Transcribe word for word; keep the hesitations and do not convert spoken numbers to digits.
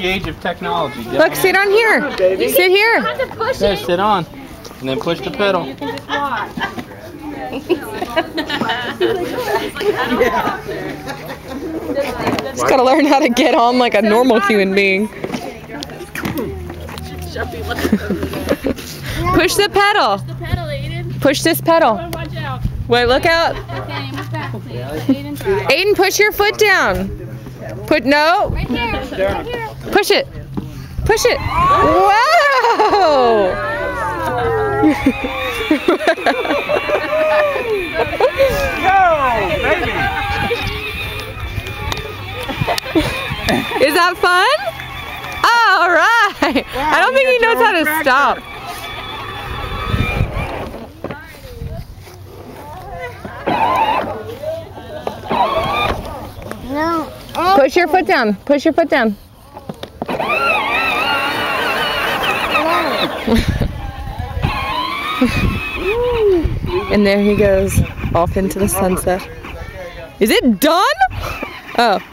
the age of technology. Look, sit on here. You Sit here. have to push There, it. sit on. And then push the pedal. You can just watch. Just gotta learn how to get on like a normal human being. Push the pedal. The pedal, Aiden. Push this pedal. Watch out. Wait, look out. Okay, move back, please. Aiden, try. Aiden, push your foot down. Put, no. Right here. Right here. Push it. Push it. Wow. Is that fun? All right. I don't think he knows how to stop. No. Push your foot down. Push your foot down. And there he goes off into the sunset. Is it done? Oh.